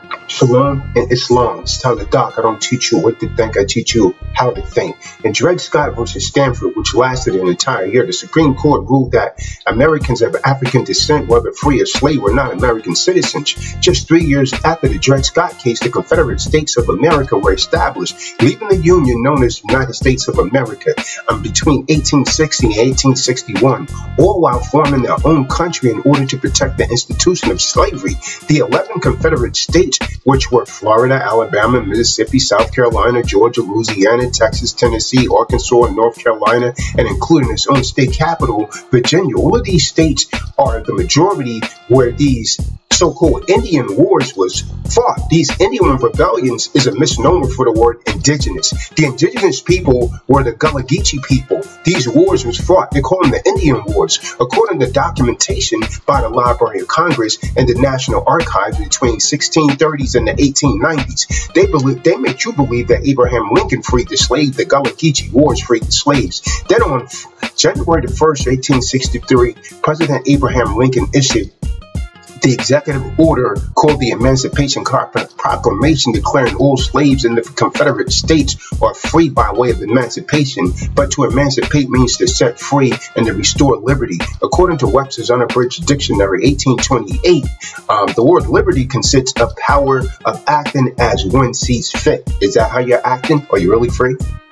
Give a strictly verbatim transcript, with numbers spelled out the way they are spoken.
Shalom and Islam. It's Tazadaq. I don't teach you what to think. I teach you how to think. In Dred Scott versus Sandford, which lasted an entire year, the Supreme Court ruled that Americans of African descent, whether free or slave, were not American citizens. Just three years after the Dred Scott case, the Confederate States of America were established, leaving the Union known as United States of America um, between eighteen sixty and eighteen sixty-one, all while forming their own country in order to protect the institution of slavery. The eleven Confederate states, which were Florida, Alabama, Mississippi, South Carolina, Georgia, Louisiana, Texas, Tennessee, Arkansas, and North Carolina, and including its own state capital, Virginia. All of these states are the majority where these so-called Indian wars was fought. These Indian rebellions is a misnomer for the word indigenous. The indigenous people were the Gullah Gechee people. These wars was fought. They call them the Indian Wars. According to documentation by the Library of Congress and the National Archives between sixteen thirties and the eighteen nineties, they believe they make you believe that Abraham Lincoln freed the slaves. The Gullah Gechee Wars freed the slaves. Then on January the first, eighteen sixty-three, President Abraham Lincoln issued the executive order called the Emancipation Proclamation, declaring all slaves in the Confederate States are free by way of emancipation. But to emancipate means to set free and to restore liberty. According to Webster's Unabridged Dictionary, eighteen twenty-eight, um, the word liberty consists of power of acting as one sees fit. Is that how you're acting? Are you really free?